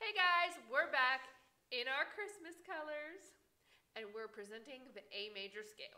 Hey guys, we're back in our Christmas colors and we're presenting the A major scale.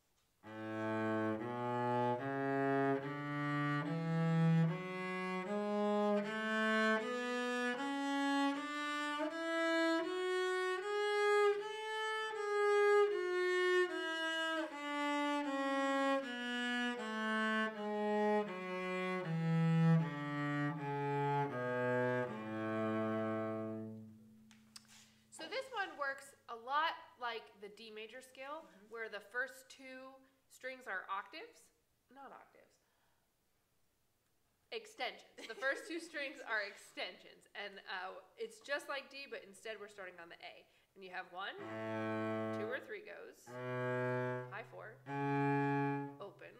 So this one works a lot like the D major scale, where the first two strings are octaves, not octaves, extensions. The first two strings are extensions, and it's just like D, but instead we're starting on the A. And you have 1, 2 or 3 goes, high 4, open,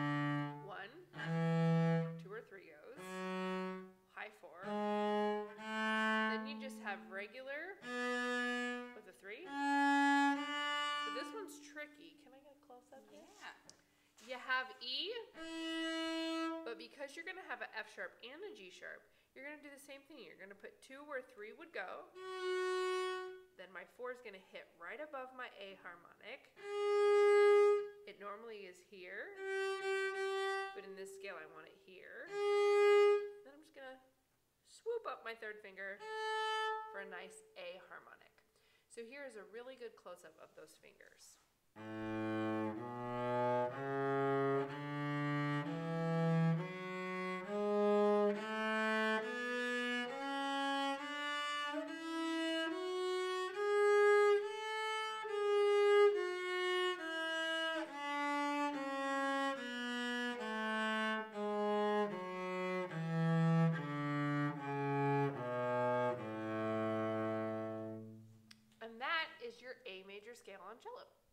1, 2 or 3 goes, high 4. Then you just have regular with a 3. So this one's tricky. Can I get a close up here? Yeah. You have E, but because you're going to have an F sharp and a G sharp, you're going to do the same thing. You're going to put 2 where 3 would go. Then my 4 is going to hit right above my A harmonic. It normally is here, but in this scale I want it here. Then I'm just going to swoop up my 3rd finger for a nice A harmonic. So here is a really good close-up of those fingers. And that is your A major scale on cello.